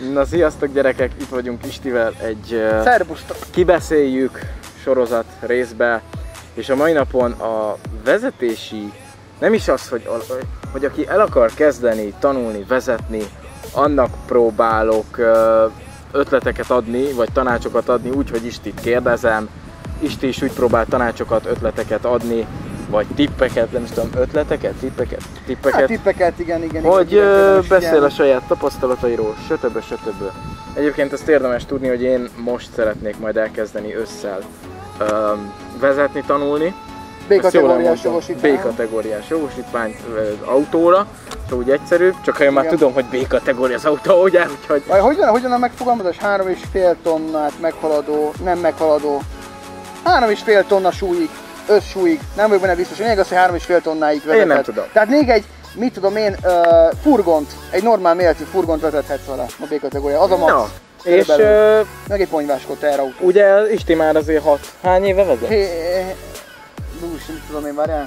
Na sziasztok gyerekek, itt vagyunk Istivel egy Kibeszéljük sorozat részbe, és a mai napon a vezetési, nem is az, hogy aki el akar kezdeni, tanulni, vezetni, annak próbálok ötleteket adni, vagy tanácsokat adni úgy, hogy Istit kérdezem. Isti is úgy próbál tanácsokat, ötleteket adni, vagy tippeket, nem is tudom, ötleteket, tippeket. Hát tippeket, igen. Hogy beszél a saját tapasztalatairól, stb. Egyébként azt érdemes tudni, hogy én most szeretnék majd elkezdeni ősszel vezetni, tanulni. B-kategóriás jogosítvány. B-kategóriás jogosítványt autóra, és úgy egyszerűbb, csak ha én már tudom, hogy B-kategória az autó, ugye? Úgyhogy... Hogyan a megfogalmazás? 3,5 tonnát meghaladó, nem meghaladó, 3,5 tonna súlyig, összsúlyig, nem vagyok benne biztos, hogy az, hogy 3,5 tonnáig vezethet. Én nem tudom. Tehát még egy, mit tudom én, furgont, egy normál méretű furgont vezethetsz vele a B-kategória, az a max. Ja. És meg egy ponyvás terrautó. Ugye Isti már azért 6. Hány éve vezet? Mit tudom én, várjál?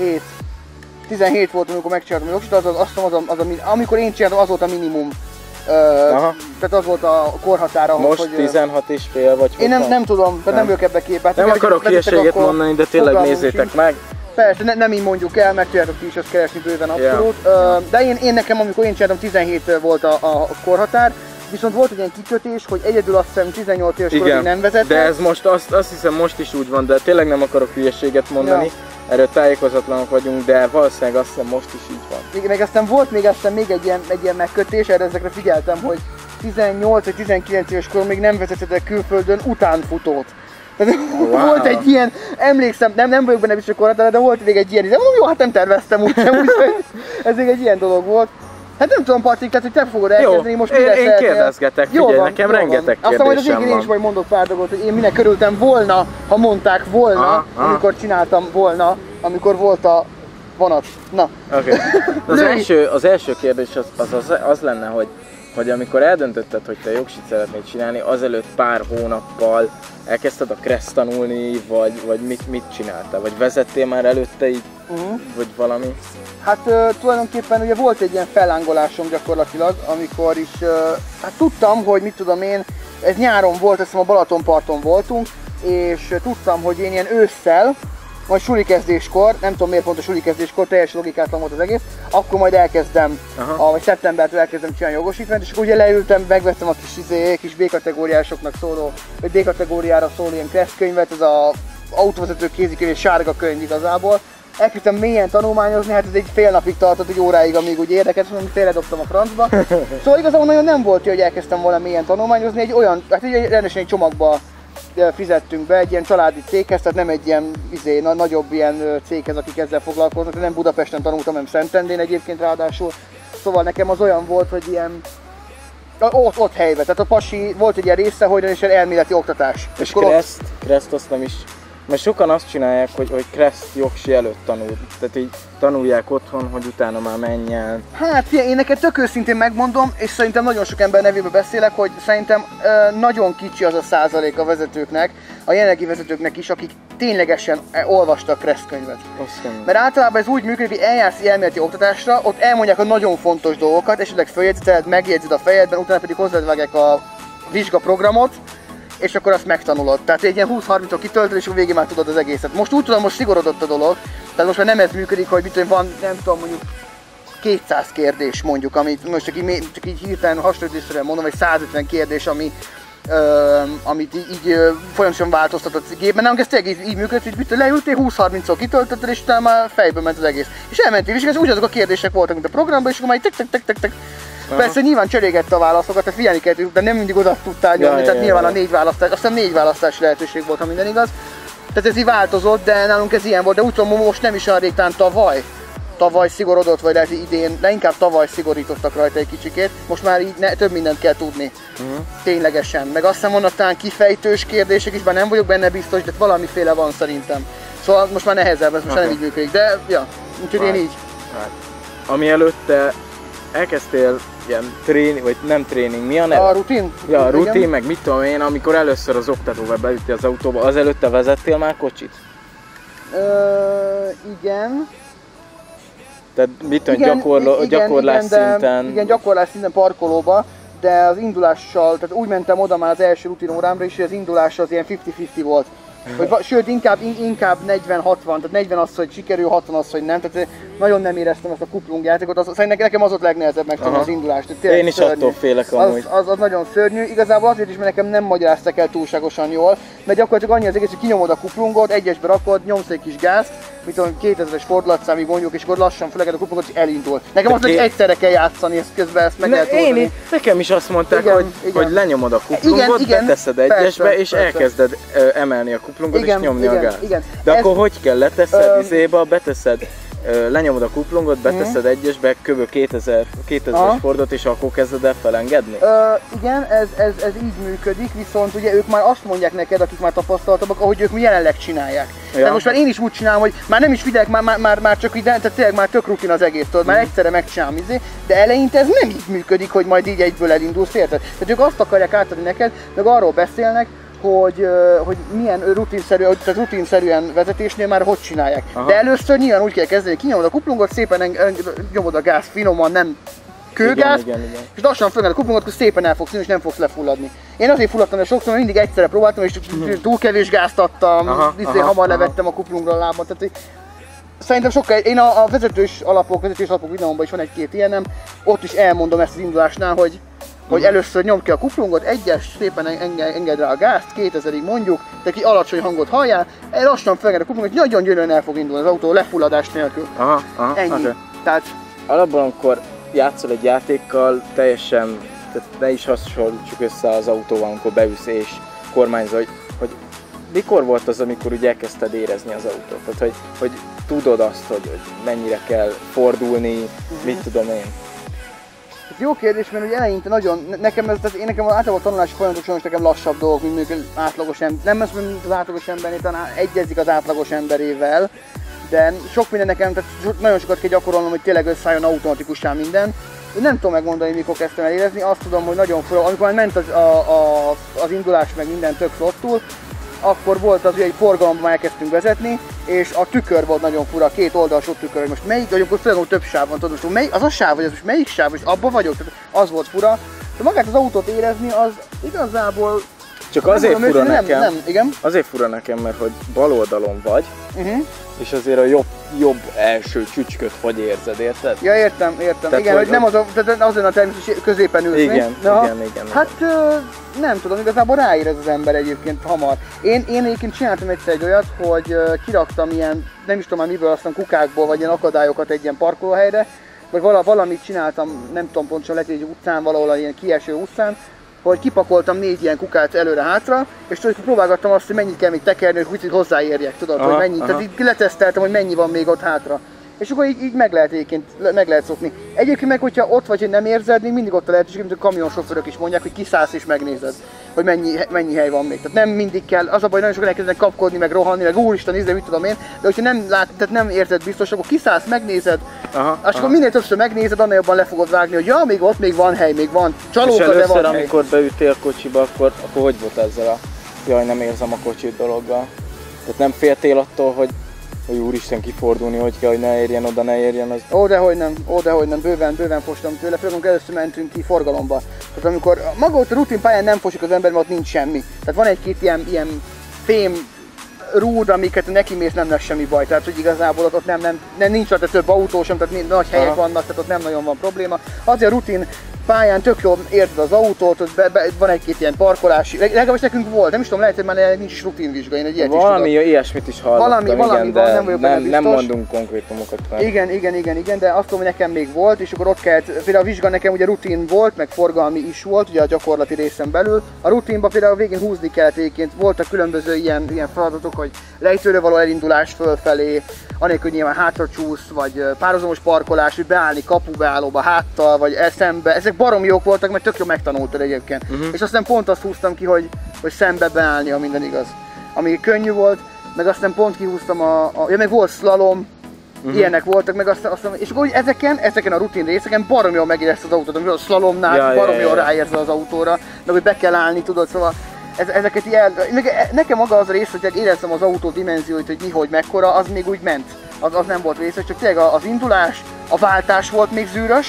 17 volt, amikor megcsináltam a jogsit, amikor én csináltam, az volt a minimum. Tehát az volt a korhatára. Most hogy, 16 és fél vagy. Én nem tudom, tehát nem vagyok ebbe képbe. Nem akarok hülyeséget mondani, de tényleg nézzétek meg. Persze, nem így mondjuk el, meg tudjátok ti is azt keresni bőven abszolút. De én nekem, amikor én csináltam, 17 volt a korhatár. Viszont volt egy ilyen kikötés, hogy egyedül azt hiszem 18 éves korig nem vezetett. De ez most azt hiszem most is úgy van, de tényleg nem akarok hülyeséget mondani. Ja. Erről tájékozatlanok vagyunk, de valószínűleg azt hiszem most is így van. Igen, meg aztán volt még egy ilyen megkötés, erre ezekre figyeltem, hogy 18 vagy 19 éves korig még nem vezetett külföldön utánfutót. Tehát volt egy ilyen, emlékszem, nem vagyok benne biztos korhatár, de volt még egy ilyen, de mondom, jó, hát nem terveztem úgysem, úgyhogy ez még egy ilyen dolog volt. Hát nem tudom, Patrik, tehát hogy te fogod elkezdeni, most mire én kérdezgetek, figyelj, nekem rengeteg kérdésem van. Aztán majd az végén én is majd mondok pár dolgot, hogy én minek örültem volna, ha mondták volna, amikor csináltam volna, amikor volt a vonat. Na. Okay. Az első kérdés az lenne, hogy amikor eldöntötted, hogy te jogsit szeretnéd csinálni, azelőtt pár hónappal elkezdted a kressz tanulni, vagy mit csináltál? Vagy vezettél már előtte így, vagy valami? Hát tulajdonképpen ugye volt egy ilyen fellángolásom gyakorlatilag, amikor is, hát tudtam, hogy mit tudom én, ez nyáron volt, azt hiszem a Balatonparton voltunk, és tudtam, hogy én ilyen ősszel, majd sulikezdéskor, nem tudom miért pont a sulikezdéskor, teljesen logikátlan volt az egész, akkor majd elkezdem, vagy szeptembertől elkezdem csinálni jogosítványt, és akkor ugye leültem, megvettem a kis B-kategóriásoknak szóló, vagy D-kategóriára szóló ilyen kressz könyvet, ez az autóvezető kézikönyv, egy sárga könyv igazából. Elkezdtem mélyen tanulmányozni, hát ez egy fél napig tartott, egy óráig, amíg úgy érdekelt, mondom, félredobtam a francba. Szóval igazából nagyon nem volt jó, hogy elkezdtem volna mélyen tanulmányozni, egy olyan, hát rendesen egy csomagba fizettünk be, egy ilyen családi céghez, tehát nem egy ilyen nagyobb ilyen céghez, akik ezzel foglalkoznak, nem Budapesten tanultam, nem Szentendrén egyébként ráadásul. Szóval nekem az olyan volt, hogy ilyen ott helyben, tehát a pasi volt egy ilyen része, hogy is elméleti oktatás. És kreszt azt nem is. Mert sokan azt csinálják, hogy kreszt jogsi előtt tanul. Tehát így tanulják otthon, hogy utána már menjen. Hát figyelj, én neked tök őszintén megmondom, és szerintem nagyon sok ember nevében beszélek, hogy szerintem nagyon kicsi az a százalék a vezetőknek, a jelenlegi vezetőknek is, akik ténylegesen olvastak kressz könyvet. Mert általában ez úgy működik, hogy eljársz elméleti oktatásra, ott elmondják a nagyon fontos dolgokat, esetleg följegyzeteled, megjegyzed a fejedben, utána pedig hozzáadvágják a vizsgaprogramot, és akkor azt megtanulod. Tehát egy ilyen 20-30-ot kitöltöd, és a végén már tudod az egészet. Most úgy tudom, most szigorodott a dolog, tehát most már nem ez működik, hogy mit tudom, van, nem tudom, mondjuk 200 kérdés mondjuk, amit most csak így hirtelen hasonlítésre mondom, vagy 150 kérdés, amit így folyamatosan változtat a gépben. Nem, ez tényleg így működik, hogy leültél, 20-30-ot kitöltötted, és utána már fejbe ment az egész. És elmentél vizsgálni, ugyanazok a kérdések voltak, mint a programban, és akkor már tek. Persze nyilván cserégette a válaszokat, tehát figyelni kellett, de nem mindig oda tudtál nyomni, tehát nyilván a 4 választás, aztán 4 választási lehetőség volt, ha minden igaz. Tehát ez így változott, de nálunk ez ilyen volt, de úgy tudom, most nem is olyan rég, tavaly szigorodott, vagy lehet idén, de inkább tavaly szigorítottak rajta egy kicsikét, most már így több mindent kell tudni, ténylegesen. Meg azt hiszem vannak talán kifejtős kérdések is, bár nem vagyok benne biztos, de valamiféle van szerintem. Szóval most már nehezebb, ez most nem így működik, de ja, úgyhogy én így. Ami előtte elkezdtél ilyen tréning, vagy nem tréning, mi a neve? A rutin? Ja, a rutin, meg mit tudom én, amikor először az oktatóval beüttél az autóba, azelőtte vezettél már kocsit? Igen. Tehát mit tudom, gyakorlás szinten? Igen, gyakorlás szinten parkolóba, de az indulással, tehát úgy mentem oda már az első rutin órámra is, hogy az indulás az ilyen 50-50 volt. Sőt, inkább 40-60, tehát 40 az, hogy sikerül, 60 az, hogy nem. Tehát nagyon nem éreztem ezt a kuplung játékot, szerintem nekem az ott legnehezebb megtanulni az indulást. Én is szörnyű. Attól félek amúgy. Az nagyon szörnyű, igazából azért is, mert nekem nem magyaráztak el túlságosan jól, mert gyakorlatilag annyi az egész, hogy kinyomod a kuplungot, egyesbe rakod, nyomsz egy kis gázt, mit tudom, 2000-es fordulatszámig mondjuk, és akkor lassan fölenged a kuplungot, és elindul. Nekem azt, hogy egyszerre kell játszani, és közben ezt meg lehet oldani. Nekem is azt mondták, hogy lenyomod a kuplungot, beteszed egyesbe, és elkezded emelni a kuplungot, és nyomni a gázt. De akkor hogy kell? Leteszed izébe, beteszed, lenyomod a kuplungot, beteszed egyesbe, kb. 2000-es fordot, és akkor kezded el felengedni? Igen, ez így működik, viszont ugye ők már azt mondják neked, akik már tapasztaltabbak, ahogy ők jelenleg csinálják. Ja. Tehát most már én is úgy csinálom, hogy már nem is figyelek, már csak így, tehát tényleg már tök rutin az egész, tudod, már egyszerre megcsinálom, de eleinte ez nem így működik, hogy majd így egyből elindulsz, érted? Tehát ők azt akarják átadni neked, meg arról beszélnek, hogy milyen rutinszerűen vezetésnél már hogy csinálják. Aha. De először nyilván úgy kell kezdeni, kinyomod a kuplungot, szépen nyomod a gáz finoman, nem kőgáz, igen. És lassan fölenged a kuplungot, akkor szépen el fogsz jönni, és nem fogsz lefulladni. Én azért fulladtam el sokszor, mert mindig egyszerre próbáltam, és túl kevés gázt adtam, hamar levettem a kuplungra a lábam. Tehát, szerintem sokkal, én a vezetős alapok videómban is van egy-két ilyenem, ott is elmondom ezt az indulásnál, hogy először nyomd ki a kuplungot, egyes, szépen engedd rá a gázt, 2000-ig mondjuk, de ki alacsony hangot halljál, lassan felenged a kuplungot, nagyon gyönyörűen el fog indulni az autó lefulladás nélkül. Ennyi. Okay. Tehát alapban, amikor játszol egy játékkal, teljesen, tehát ne is hasonlítsuk össze az autóval, amikor beülsz és kormányzol, hogy mikor volt az, amikor úgy elkezdted érezni az autót? Tehát, hogy tudod azt, hogy mennyire kell fordulni, mit tudom én. Jó kérdés, mert ugye eleinte nagyon, nekem általában a tanulási folyamatok sajnos nekem lassabb dolgok, mint mondjuk átlagos ember, nem azt mondom, mint az átlagos embernél, talán egyezik az átlagos emberével, de sok minden nekem, tehát nagyon sokat kell gyakorolnom, hogy tényleg összeálljon automatikusan minden. Én nem tudom megmondani, mikor kezdtem el érezni, azt tudom, hogy nagyon fura, amikor már ment az indulás meg minden tök flottul, akkor volt az, hogy egy forgalomban elkezdtünk vezetni, és a tükör volt nagyon fura, két oldalsó tükör, hogy most melyik, vagy akkor főleg több sáv van, tudod, most melyik, az a sáv, vagy az most melyik sáv, és abban vagyok, tehát az volt fura. De magát az autót érezni, az igazából... Csak azért fura nekem, igen? Azért fura nekem, mert hogy bal oldalon vagy, és azért a jobb első csücsköt hogy érzed, érted? Ja, értem. Tehát, igen, hogy nem azon a természetesen középen ülsz. Igen. Hát nem tudom, igazából ráérez az ember egyébként hamar. Én egyébként csináltam egyszer egy olyat, hogy kiraktam ilyen, nem is tudom már miből, aztán kukákból, vagy ilyen akadályokat egy ilyen parkolóhelyre, vagy valamit csináltam, nem tudom pontosan, lehet egy utcán, valahol ilyen kieső utcán, hogy kipakoltam 4 ilyen kukát előre-hátra, és tudod, próbálgattam azt, hogy mennyit kell még tekerni, hogy úgy hozzáérjek, tudod, hogy mennyit. Tehát így leteszteltem, hogy mennyi van még ott hátra. És akkor így meg lehet szokni. Egyébként meg, hogyha ott vagy, hogy nem érzed, még mindig ott a lehetőség, mint a kamionsofőrök is mondják, hogy kiszállsz és megnézed, hogy mennyi hely van még. Tehát nem mindig kell, az a baj, nagyon sokan elkezdenek kapkodni, meg rohanni, meg úristen, ízre, mit tudom én, de hogyha nem érzed biztos, akkor kiszállsz, megnézed, és akkor minél többször megnézed, annál jobban le fogod vágni, hogy ja, még ott még van hely, még van csalóka, de van hely. Amikor beütél kocsiba, akkor hogy volt ezzel a jaj, nem érzem a kocsit dologgal? Tehát nem féltél attól, hogy úristen kifordulni, hogy kell, hogy ne érjen oda, ne érjen az... Dehogy nem, bőven fostam tőle, főleg amikor először mentünk ki forgalomba. Tehát amikor maga ott a rutinpályán nem fosik az ember, mert ott nincs semmi. Tehát van egy-két ilyen fém rúd, amiket neki mész, nem lesz semmi baj. Tehát hogy igazából ott nincs ott több autó sem, tehát nagy helyek vannak, tehát ott nem nagyon van probléma. Azért a rutin pályán tök jól érted az autót, van egy-két ilyen parkolási, legalábbis nekünk volt, nem is tudom, lehet, hogy már nincs is rutinvizsga, én egy ilyet valami ilyesmit is hallottam, valami de nem vagyok benne biztos. Nem mondunk konkrétumokat. Igen, de azt tudom, hogy nekem még volt, és akkor ott kellett, például a vizsga nekem ugye rutin volt, meg forgalmi is volt, ugye a gyakorlati részen belül. A rutinban például a végén húzni kellett egyébként, voltak különböző ilyen feladatok, hogy lejtőről való elindulás fölfelé, anélkül nyilván hátra csúsz, vagy párhuzamos parkolás, hogy beállni kapubeállóba háttal, vagy eszembe. Ezek baromi jók voltak, mert tök jó megtanultad egyébként. És aztán pont azt húztam ki, hogy szembe beállni, ha minden igaz. Ami könnyű volt, meg aztán pont kihúztam meg volt slalom, ilyenek voltak, meg aztán és akkor ezeken a rutin részeken baromi jól megérezted az autót, amikor a slalomnál baromi jól ráérzel az autóra, meg hogy be kell állni, tudod, szóval ezeket nekem maga az a rész, hogy éreztem az autó dimenzióit, hogy mi, hogy mekkora, az még úgy ment. Az nem volt része, csak tényleg az indulás, a váltás volt még zűrös,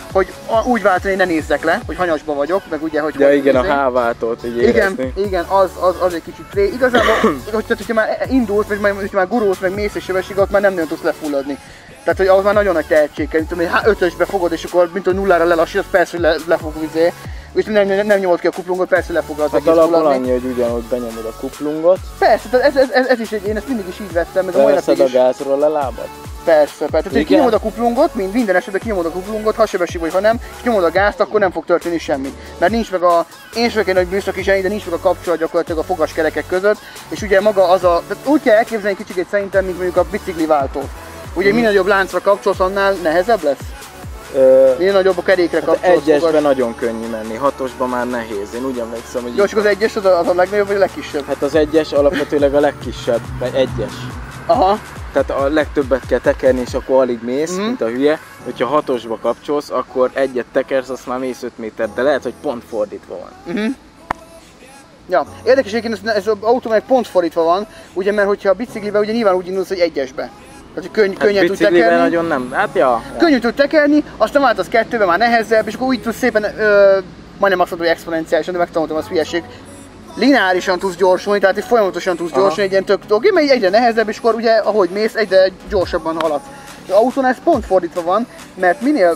hogy úgy váltani, ne nézzek le, hogy hanyasba vagyok, meg ugye, hogy... Ja igen, a H-váltót így érezni. Igen, az egy kicsit tré. Igazából, hogyha már indulsz, vagy hogyha már gurulsz, meg mész és sebességek, ott már nem nagyon tudsz lefulladni. Tehát, hogy ahhoz már nagyon nagy tehetség kell, mint tudom, hogy 5-ösbe fogod, és akkor mint nullára lelassítasz, persze, hogy le fog vizé. És nem nyomod ki a kuplungot, persze le fogod az egész fulladni. Hát alapból annyi, hogy ugyanúgy benyomod a kuplungot. Persze, tehát ez is én ezt mindig is így vettem, meg a mai napig is. A gázról a lábad? Persze. Tehát kinyomod a kuplungot, minden esetben kinyomod a kuplungot, ha sebesség vagy, ha nem, és nyomod a gázt, akkor nem fog történni semmi. Mert nincs meg én sem egy nagy műszaki zseni, de nincs meg a kapcsolat gyakorlatilag a fogaskerekek között, és ugye maga az tehát úgy kell elképzelni kicsit szerintem, mint mondjuk a bicikliváltót. Ugye minél nagyobb láncra kapcsolsz, annál nehezebb lesz? Minél nagyobb a kerékre kapcsolsz. Egyesben nagyon könnyű menni, hatosban már nehéz. Én úgy emlékszem, hogy... Jó, csak az egyes az a legnagyobb vagy a legkisebb? Hát az egyes alapvetőleg a legkisebb, vagy egyes. Aha. Tehát a legtöbbet kell tekerni, és akkor alig mész, mint a hülye. Hogyha hatosba kapcsolsz, akkor egyet tekersz, azt már mész 5 méter, de lehet, hogy pont fordítva van. Ja, érdekes egyébként, ez az autóban pont fordítva van, ugye, mert hogyha a bicikliben ugye nyilván úgy indulsz, hogy egyesbe. Tehát, hogy könnyen tud tekerni. Nagyon nem, hát ja. Könnyű tud tekerni, aztán váltasz 2-be, már nehezebb, és akkor úgy tudsz szépen, majdnem azt mondom, hogy exponenciálisan, de megtanultam, az hülyeség. Lineárisan tudsz gyorsulni, tehát folyamatosan tudsz gyorsulni, egy ilyen tök oké, mert egyre nehezebb, és akkor ugye, ahogy mész, egyre gyorsabban haladsz. Az autónál ez pont fordítva van, mert minél...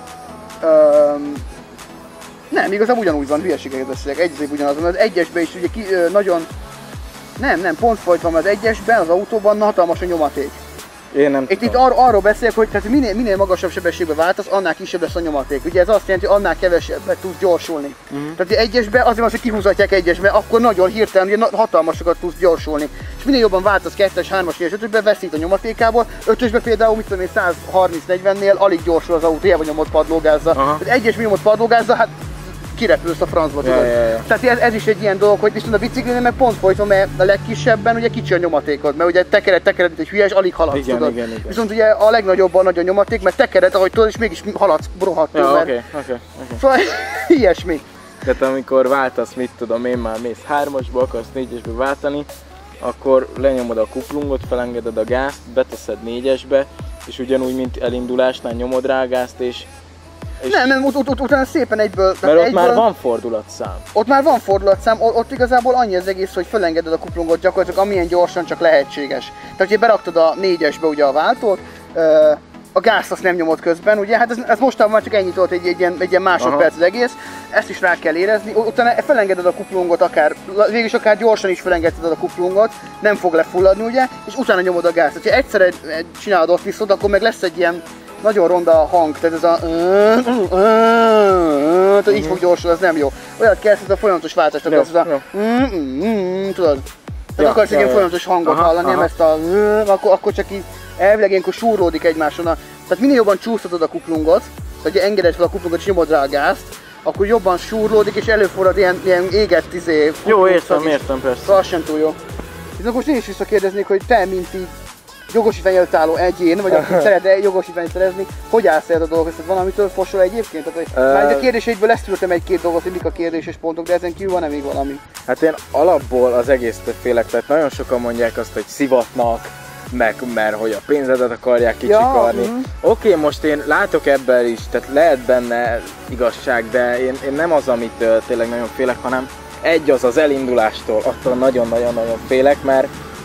nem, igazából ugyanúgy van, hülyeségeket beszélek, egyszerűbb ugyanaz van, az egyesben is ugye nagyon... Nem, pont fordítva van, az egyesben, az autóban hatalmas a nyomaték. Én nem itt arról beszélek, hogy tehát minél magasabb sebességbe váltasz, annál kisebb lesz a nyomaték. Ugye ez azt jelenti, hogy annál kevesebbet tudsz gyorsulni. Tehát egyesbe, azért van, hogy kihúzatják egyesbe, akkor nagyon hirtelen, ugye hatalmasokat tudsz gyorsulni. És minél jobban váltasz 2-es, 3-as, 4-es, 5-ösbe, veszít a nyomatékából. 5-ösbe például, mit tudom én, 130-40-nél alig gyorsul az autó, hiába nyomott padlógázzal. Tehát egyesbe nyomott padlógázzal, hát kirepülsz a francba, tudod. Tehát ez is egy ilyen dolog, hogy viszont a biciklinél meg pont folyton, mert a legkisebben ugye kicsi a nyomatékod, mert ugye tekered, mint egy hülye, és alig haladsz, tudod. Igen. Viszont ugye a legnagyobban nagy a nyomaték, mert tekered, ahogy tudod, és mégis haladsz rohadtul. Ja, oké. Szóval ilyesmi. Tehát amikor váltasz, mit tudom én, már mész 3-asba, akarsz 4-esbe váltani, akkor lenyomod a kuplungot, felengeded a gázt, beteszed 4-esbe, és ugyanúgy, mint elindulásnál nyomod rá a gázt, és nem, utána szépen egyből... Mert ott már van fordulatszám. Ott már van fordulatszám, ott igazából annyi az egész, hogy fölengeded a kuplungot gyakorlatilag amilyen gyorsan csak lehetséges. Tehát ugye beraktad a 4-esbe ugye a váltót, a gázt azt nem nyomod közben, ugye, hát ez mostanában már csak ennyit volt egy ilyen másodperc az egész, ezt is rá kell érezni, utána felengeded a kuplungot végülis akár gyorsan is felengedted a kuplungot, nem fog lefulladni ugye, és utána nyomod a gázt. Ha egyszerre csinálod ott viszont, akkor meg lesz egy ilyen nagyon ronda hang, tehát ez a így fog gyorsulni, az nem jó. Olyat kell, ez a folyamatos váltást akarsz, tudod? Tehát akarsz egy ilyen folyamatos hangot hallani, nem ezt akkor csak így elvileg ilyenkor súrlódik egymáson. Tehát minél jobban csúsztatod a kuplungot, tehát engeded fel a kuplungot és nyomod rá a gázt, akkor jobban súrlódik és előfordul ilyen égett Jó, értem persze. Szóval az sem túl jó. Itt most én is visszakérdeznék, hogy te, mint így jogosítvány előtt álló egyén, vagy aki szeretne jogosítványt szerezni, hogy állsz el a dolgot? Van, amitől fosol egyébként? Már a kérdéseidből ezt ültem egy-két dolgot, hogy mik a kérdéses pontok, de ezen kívül van-e még valami? Hát én alapból az egésztől félek, tehát nagyon sokan mondják azt, hogy szivatnak, mert hogy a pénzedet akarják kicsikarni. Oké, most én látok ebben is, tehát lehet benne igazság, de én nem az, amit tényleg nagyon félek, hanem az elindulástól, attól nagyon-nagyon félek, mert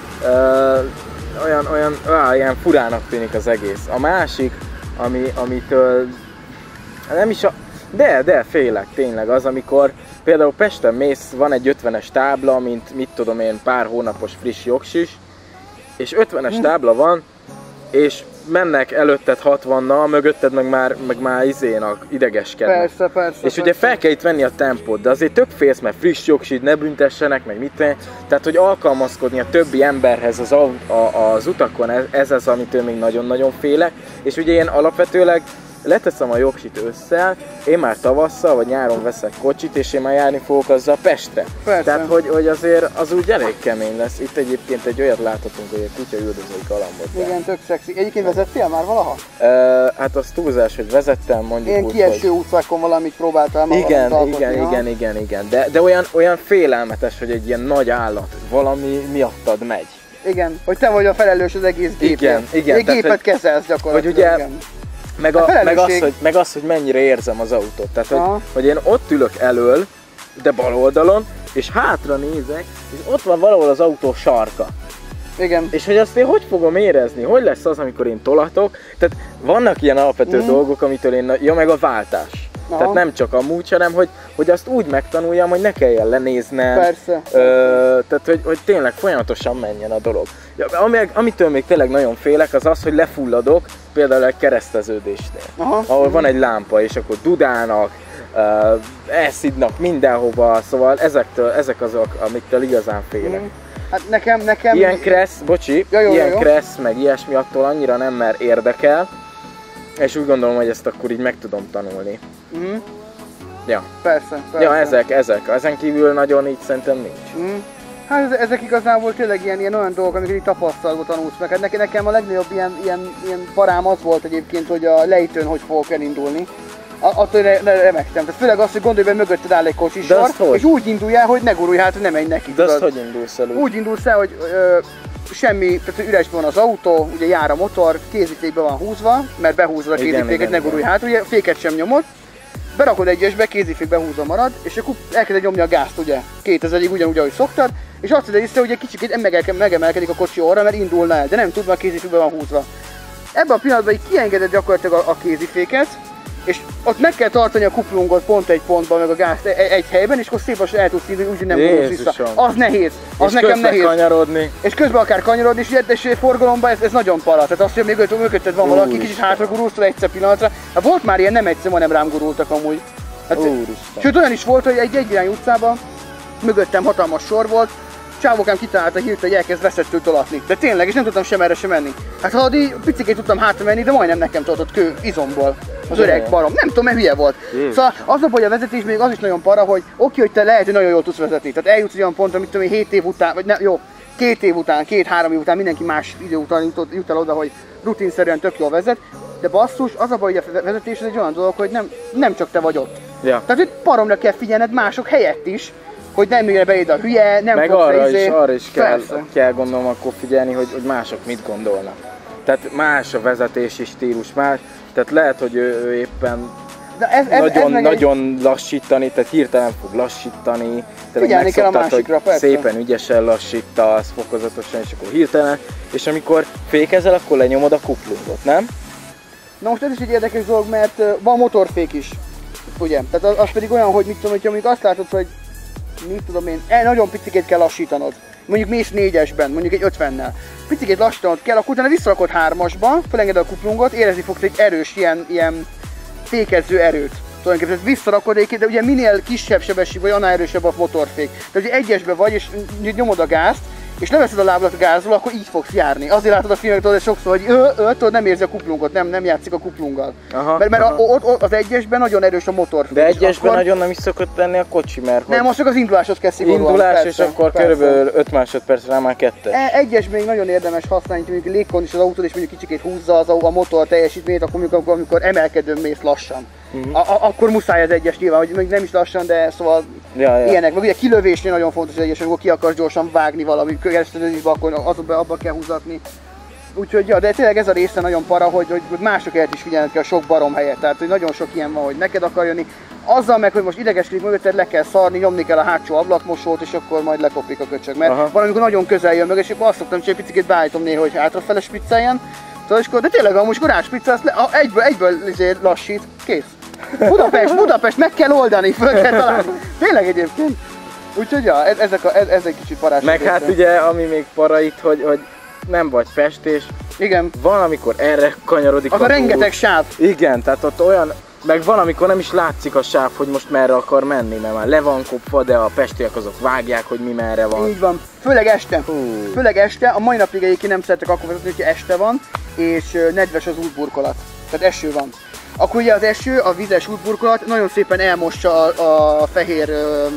ilyen furának tűnik az egész. A másik, amitől nem is de félek tényleg az, amikor például Pesten mész, van egy 50-es tábla, mint mit tudom én, pár hónapos friss jogsis, és 50-es tábla van, és mennek előtted 60-nal, mögötted meg már idegeskednek. Persze. És ugye fel kell itt venni a tempót, de azért tök félsz, mert friss jogsit ne büntessenek, meg mit tenni. Tehát, hogy alkalmazkodni a többi emberhez az utakon, ez az, amitől még nagyon-nagyon félek. És ugye én alapvetőleg leteszem a jogsit ősszel, én már tavasszal vagy nyáron veszek kocsit, és én már járni fogok azzal Pestre. Persze. Tehát, hogy azért az úgy elég kemény lesz. Itt egyébként egy olyat láthatunk, hogy egy kutya üldözői galambot. Igen, tök szexi. Egyébként vezettél már valaha? Hát az túlzás, hogy vezettem, mondjuk úgy, kieső utcákon valamit próbáltál Igen. De olyan félelmetes, hogy egy ilyen nagy állat valami miattad megy. Igen, hogy te vagy a felelős az egész gépért. Igen. Egy gépet kezelsz gyakorlatilag. Hogy ugye meg az, hogy mennyire érzem az autót. Tehát, hogy én ott ülök elől, de bal oldalon, és hátra nézek, és ott van valahol az autó sarka. Igen. És hogy azt én hogy fogom érezni? Hogy lesz az, amikor én tolatok? Tehát vannak ilyen alapvető dolgok, amitől én... meg a váltás. Aha. Tehát nem csak amúgy, hanem hogy azt úgy megtanuljam, hogy ne kelljen lenéznem. Persze. Tehát, hogy tényleg folyamatosan menjen a dolog. Amitől még tényleg nagyon félek, az az, hogy lefulladok, például egy kereszteződésnél. Aha. Ahol van egy lámpa, és akkor dudálnak, elszidnak mindenhova, szóval ezek azok, amiktől igazán félek. Hát nekem... Ilyen kressz, ilyen kressz, meg ilyesmi attól annyira nem, mert érdekel, és úgy gondolom, hogy ezt akkor így meg tudom tanulni. Ja. Persze. Ja, ezek. Ezen kívül nagyon így szerintem nincs. Hát ezek igazából tényleg ilyen olyan dolgok, amiket így tapasztalatba tanulsz meg. Hát nekem a legnagyobb ilyen parám az volt egyébként, hogy a lejtőn hogy fogok elindulni. Attól remektem. Tehát főleg az, hogy gondolj be, mögötted áll egy kocsisor, és úgy indulj el, hogy ne gurulj hát, hogy ne menj neki. De azt hogy indulsz el? Úgy indulsz el, hogy semmi, tehát üresben van az autó, ugye jár a motor, kézifékbe van húzva, mert behúzod a kéziféket, ne gurulj hát, ugye féket sem nyomod. Berakod egyesbe, kézifékbe húzva marad, és akkor elkezded nyomni a gázt, ugye, 2000-ig ugyanúgy, ahogy szoktad, és azt hiszed észre, hogy egy kicsit megemelkedik a kocsi orra, mert indulna el, de nem tud, mert a kézifékbe van húzva. Ebben a pillanatban így kiengeded gyakorlatilag a kéziféket, és ott meg kell tartani a kuplungot pont egy pontban, meg a gázt egy helyben, és akkor szépen el tudsz indulni, úgyhogy nem gurulsz vissza. Az nehéz, az és nekem nehéz. Kanyarodni. És közben akár kanyarodni, és forgalomban ez nagyon para. Tehát azt, hogy még mögötted van valaki, kicsit hátra gurulsz egyszer pillanatra. Hát volt már ilyen, nem egyszer, hanem rám gurultak amúgy. Hát, sőt olyan is volt, hogy egy egyirányú utcában mögöttem hatalmas sor volt, csávokám kitalálta hirtelen, hogy elkezd veszettől tolatni. De tényleg, és nem tudtam sem erre sem menni. Hát ha picikét tudtam hátra menni, de majdnem nekem toltott kő izomból. Az öreg barom. Nem tudom, mert hülye volt. Szóval az a baj, a vezetés még az is nagyon para, hogy oké, hogy te lehet, hogy nagyon jól tudsz vezetni. Tehát eljutsz olyan pontra, mit tudom én, 7 év után, vagy ne, jó, 2 év után, 2-3 év után mindenki más idő után jut el oda, hogy rutinszerűen tök jól vezet. De basszus, az a baj, hogy a vezetés ez egy olyan dolog, hogy nem csak te vagy ott. Ja. Tehát itt paromra kell figyelned mások helyett is, hogy nem jön beéd a hülye, nem meg arra is kell gondolom akkor figyelni, hogy mások mit gondolnak. Tehát más a vezetési stílus, más, tehát lehet, hogy ő éppen nagyon lassítani, tehát hirtelen fog lassítani, tehát figyelni kell a másikra, hogy szépen ügyesen lassítasz, fokozatosan, és akkor hirtelen, és amikor fékezel, akkor lenyomod a kuplungot, nem? Na most ez is egy érdekes dolog, mert van motorfék is, ugye? Tehát az pedig olyan, hogy mit tudom, hogy mondjuk azt látod, hogy mit tudom én, nagyon picikét kell lassítanod. Mondjuk mész 4-esben, mondjuk egy 50-nel. Picikét lassítanod kell, akkor utána visszarakod 3-asba, felengeded a kuplungot, érezni fogsz egy erős ilyen fékező erőt. Tulajdonképpen visszarakod egyébként, de ugye minél kisebb sebesség vagy, annál erősebb a motorfék. Tehát ugye 1-esben vagy, és nyomod a gázt, és leveszed a lábadat a gázról, akkor így fogsz járni. Azért látod a filmeket, hogy sokszor, hogy nem érzi a kuplungot, nem játszik a kuplunggal. Mert ott az 1-esben nagyon erős a motorfék. De 1-esben nagyon nem is szokott lenni a kocsi, mert... Nem, most csak az induláshoz kell szigorúan. Indulás, persze, és akkor körülbelül 5 másodpercre már 2-es. 1-es még nagyon érdemes használni, hogy mondjuk légkondis az autód, és mondjuk kicsikét húzza a motor teljesítményét, akkor amikor emelkedőn mész lassan. Akkor muszáj az 1-es nyilván, hogy még nem is lassan, de szóval ilyenek. Meg ugye kilövésnél nagyon fontos az 1-es, amikor ki akarsz gyorsan vágni valami kereszteződésbe, akkor abba kell húzatni. Úgyhogy ja, de tényleg ez a része nagyon para, hogy mások helyet is figyelned kell, sok barom helyet. Tehát hogy nagyon sok ilyen van, hogy neked akar jönni. Azzal meg, hogy most idegeskedik mögötted, le kell szarni, nyomni kell a hátsó ablakmosót, és akkor majd lekopik a köcsög. Mert van, amikor nagyon közel jön meg, és akkor azt szoktam csinálni, picit beállítom néha, hogy hátrafele spicceljen. De tényleg, most ráspiccelsz, egyből lassít, kész. Budapest, meg kell oldani, föl kell találni. Tényleg egyébként. Úgyhogy ja, ez egy kicsit parás. Meg hát ugye, ami még para itt, hogy nem vagy festés. Igen. Van, amikor erre kanyarodik az a rengeteg sáv. Igen, tehát ott olyan, meg van, amikor nem is látszik a sáv, hogy most merre akar menni, mert már le van kopva, de a pestiek azok vágják, hogy mi merre van. Így van. Főleg este. Főleg este. A mai napig egyébként nem szeretek akkor vezetni, hogyha este van, és nedves az útburkolat. Tehát eső van. Akkor ugye az eső, a vizes útburkolat nagyon szépen elmossa a fehér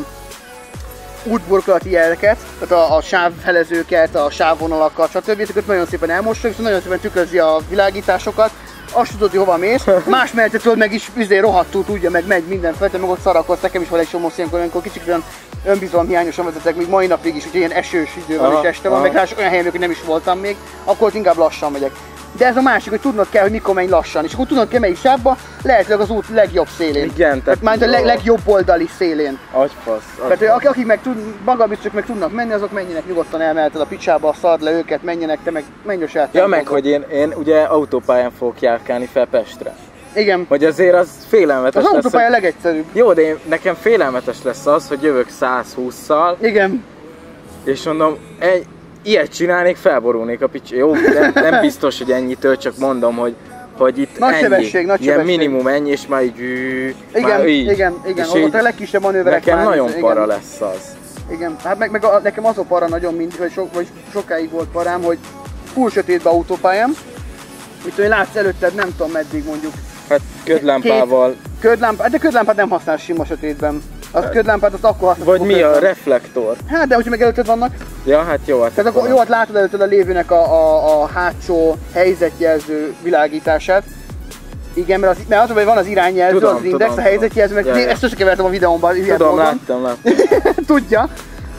útburkolati jeleket, tehát a sávfelezőket, a sávvonalakat, stb. Ezeket nagyon szépen elmossa, és nagyon szépen tükrözi a világításokat. Azt tudod, hogy hova mész, más mehetetől meg is rohadtul tudja, meg megy mindenféle, meg ott szarakodsz, nekem is van egy csomó ilyenkor, amikor kicsit olyan önbizalomhiányosan vezetek, még mai napig is, úgyhogy ilyen esős idő van és este van, meg rá olyan helyen, hogy nem is voltam még, akkor inkább lassan megyek. de ez a másik, hogy tudnod kell, hogy mikor menj lassan, és akkor tudnod kell, melyik sávba, lehetőleg az út legjobb szélén. Igen, tehát már a legjobb oldali szélén. Agyfasz. Tehát akik meg magabiztosok meg tudnak menni, azok menjenek nyugodtan, elmeheted a picsába, szard le őket, menjenek, te meg menj a saját. Ja, meg hogy én ugye autópályán fogok járkálni fel Pestre. Igen. Hogy azért az félelmetes lesz. Az autópálya hogy... legegyszerűbb. Jó, de nekem félelmetes lesz az, hogy jövök 120-szal. Igen. És mondom, ilyet csinálnék, felborulnék a picsa. Jó, nem biztos, hogy ennyitől, csak mondom, hogy itt nagy ennyi. Sebesség, nagy ilyen sebesség. minimum ennyi, és már így... Igen, már így. igen. És ott a legkisebb manőverek nekem már nagyon para igen. lesz az. Igen, hát meg nekem az a para nagyon vagy sokáig volt parám, hogy full sötétbe autópályám. Mit én látsz előtted, nem tudom meddig mondjuk. Hát ködlámpával. De ködlámpát nem használsz sima sötétben. Az ködlámpát azt akkor használsz. Vagy mi a reflektor? Hát de hogyha meg előtted vannak. Ja, hát jó. Hát tehát akkor jó, hát látod előtted a lévőnek a hátsó helyzetjelző világítását. Igen, mert az, hogy van az irányjelző, az index, a helyzetjelző, mert ezt sose kevertem a videómban. Tudom, láttam. Tudja.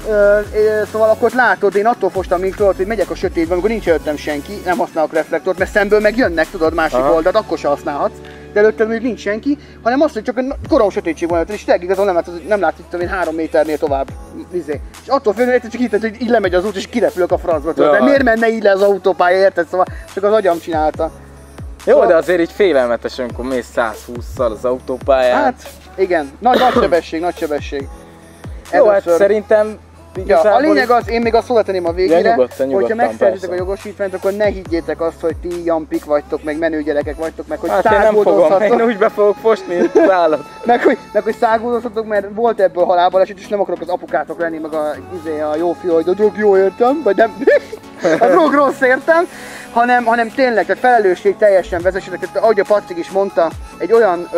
Szóval akkor látod, én attól fostam még tudod, hogy megyek a sötétben, amikor nincs előttem senki, nem használok reflektort, mert szemből meg jönnek, tudod, másik oldalt, akkor se használhatsz. De előtted még nincs senki, hanem azt, hogy csak korom sötétség van előtted, és tényleg igazán nem látod, hogy 3 méternél tovább. És attól félni, hogy csak hitted, hogy így lemegy az út, és kirepülök a francba, tudod. De miért menne így le az autópálya, érted? Szóval csak az agyam csinálta. Jó, szóval... de azért így félelmetes, amikor mész 120-szal az autópályán. Hát, igen, nagy sebesség. Jó, hát szerintem ja, a lényeg az, én még azt hozzátenném a végére, ja, nyugodtan, hogyha megszerzitek a jogosítványt, akkor ne higgyétek azt, hogy ti jampik vagytok, meg menő gyerekek vagytok, meg hogy hát száguldozhatok. Én úgy be fogok fosni, mint az állat. meg hogy száguldozhatok, mert volt ebből halálbaleset, és nem akarok az apukátok lenni, meg a jó fiú, hogy a drog jó értem, vagy nem, a drog rossz értem, hanem tényleg, tehát felelősség teljesen vezessetek, tehát ahogy a Pacik is mondta, egy olyan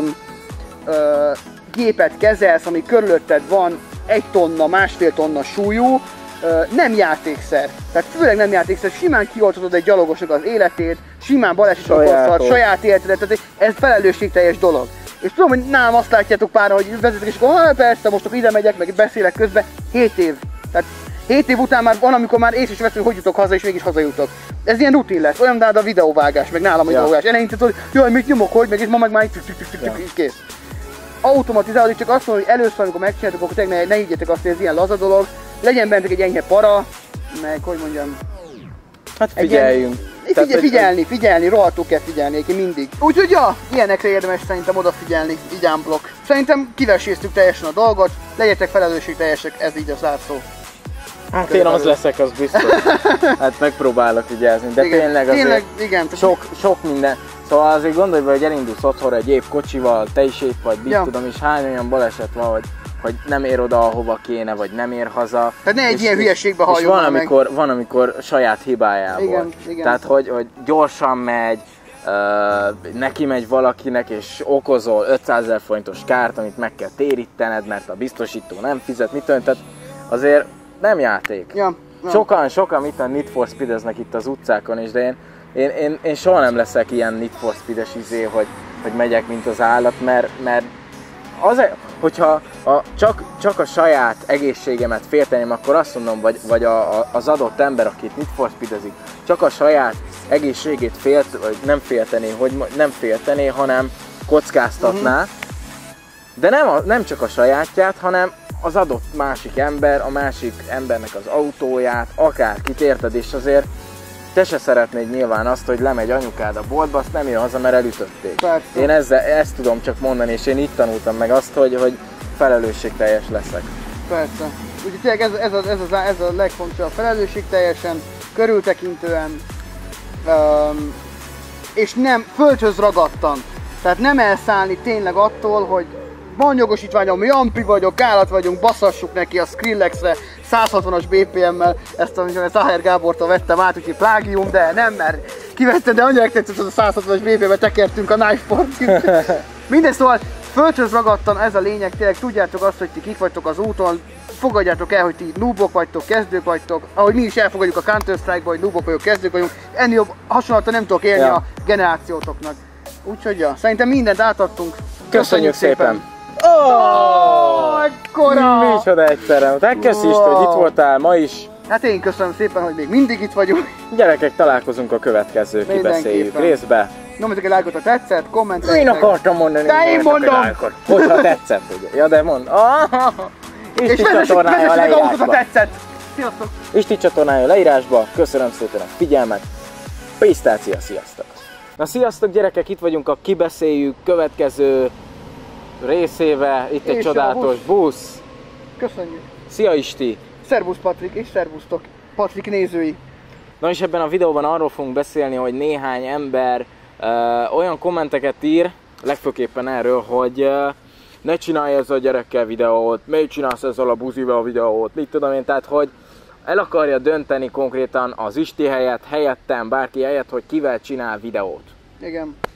gépet kezelsz, ami körülötted van, 1 tonna, 1,5 tonna súlyú, nem játékszer. Tehát főleg nem játékszer, simán kiolthatod egy gyalogosnak az életét, simán baleset okozhat, saját életedet, tehát ez felelősségteljes dolog. És tudom, hogy nálam azt látjátok páran, hogy vezetek, és akkor persze, most ide megyek, meg beszélek közben, 7 év. Tehát 7 év után már van, amikor már észre is veszem, hogy jutok haza, és mégis hazajutok. Ez ilyen rutin lesz, olyan nálad a videóvágás, meg nálam a videóvágás. Eleinte tudod, jaj, mit nyomok, hogy meg, és ma meg már így kész. Automatizálod, csak azt mondom, hogy először, amikor megcsináltok, akkor tényleg ne higgyetek azt, hogy ez ilyen laza dolog. Legyen bennetek egy enyhe para, meg hogy mondjam... Hát figyeljünk. Figyelni, rohadtul kell figyelni, mindig. Úgyhogy ja, ilyenekre érdemes szerintem odafigyelni, így unblock. Szerintem kiveséztük teljesen a dolgot, legyetek felelősségteljesek, ez így a zárszó. Hát én az leszek, az biztos. Hát megpróbálok vigyázni, de igen, tényleg azért igen, sok minden. Szóval azért gondolj be, hogy elindulsz otthonra egy épp kocsival, te is épp vagy, mit tudom, és hány olyan baleset van, hogy nem ér oda, ahova kéne, vagy nem ér haza. Tehát ne egy ilyen hülyeségbe halljunk meg. Van, amikor saját hibájából. Igen. Tehát, hogy gyorsan megy, neki megy valakinek, és okozol 500 000 forintos kárt, amit meg kell térítened, mert a biztosító nem fizet, mit tudom, tehát azért nem játék. Ja. Sokan itt a Need for Speed-eznek itt az utcákon is, de én soha nem leszek ilyen Need for Speed-es hogy megyek, mint az állat, mert hogyha csak a saját egészségemet félteném, akkor azt mondom, vagy az adott ember, akit Need for Speed-ezik, csak a saját egészségét vagy nem féltené, hanem kockáztatná. De nem csak a sajátját, hanem az adott másik ember, a másik embernek az autóját, akárkit, érted, és azért te se szeretnéd nyilván azt, hogy lemegy anyukád a boltba, azt nem jön haza, mert elütötték. Persze. Én ezt tudom csak mondani, és én itt tanultam meg azt, hogy felelősségteljes leszek. Persze. Úgyhogy tényleg ez a legfontosabb, felelősségteljesen, körültekintően, és nem földhöz ragadtan. Tehát nem elszállni tényleg attól, hogy van jogosítványom, jampi vagyok, állat vagyunk, baszassuk neki a Skrillexre 160-as BPM-mel, ezt a Száher Gábortól vettem át, úgyhogy plágium, de nem, mert kivettem, de annyira tetszett, az a 160-as BPM-be tekertünk a Knife Park. Mindegy, szóval földhöz ragadtan ez a lényeg, tényleg tudjátok azt, hogy ti kik vagytok az úton, fogadjátok el, hogy ti noobok vagytok, kezdők vagytok, ahogy mi is elfogadjuk a Counter-Strike-ba, hogy noobok vagyok, kezdők vagyunk, ennél jobb hasonlatan nem tudok élni a generációtoknak. Úgyhogy ja, szerintem mindent átadtunk. Köszönjük szépen! Ekkora! Micsoda egyszerűen. Megköszi Isten, hogy itt voltál ma is. Hát én köszönöm szépen, hogy még mindig itt vagyunk. Gyerekek, találkozunk a következő kibeszéljük részbe. Nyomjatok egy lájkot, ha tetszett, kommenteljetek. Én akartam mondani, de én mondom! Hogyha tetszett, ugye. Ja, de mond. És vezessük a autót, ha tetszett. Sziasztok! Isti csatornája leírásba. Köszönöm szépen a figyelmet. Pisztácia, sziasztok! Na sziasztok gyerekek, itt vagyunk a kibeszéljük következő részével. Itt egy csodálatos busz. Köszönjük! Szia Isti! Szervusz Patrik, és szervusztok Patrik nézői! Na és ebben a videóban arról fogunk beszélni, hogy néhány ember olyan kommenteket ír, legfőképpen erről, hogy ne csinálj ezzel a gyerekkel videót, miért csinálsz ezzel a buzival a videót, mit tudom én, tehát hogy el akarja dönteni konkrétan az Isti helyett, helyettem, bárki helyett, hogy kivel csinál videót. Igen.